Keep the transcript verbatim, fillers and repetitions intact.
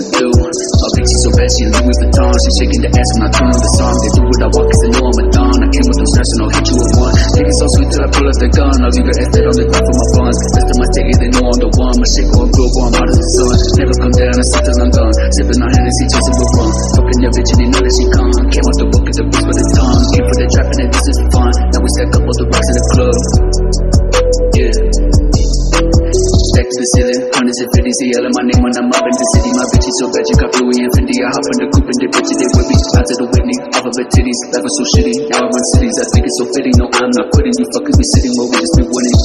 to do. My bitch is so bad, she Louis Vuitton. She shaking the ass when I turn on the song. They do what I want, cause they know I'm a don. I came with them straps and I'll hit you with one. Think it's so sweet till I pull up the gun. I'll leave your ass dead on the ground for my funds. Rest of my city, they know I'm the one. My shit going global, I'm out of the sun. Never come down, I sit till I'm gone. Sipping on Hennessy, chasing with rum. Fucking your bitch and they know that she gone. Came out the book at the beast with the tongue. Came for the trap and this is fun. Now we stack up all the rocks in the club. Yeah. Stack to the ceiling, hundreds and fifties, they yelling my name when I'm up in the city. My bitch is so bad, you got Louis and Fendi. I hop in the coupe and the bitches, they with me. Out to the Whitney, off of her titties. Life was so shitty, now I run cities. I think it's so fitting, no I'm not quitting. You fuckers be sitting where we just be winning.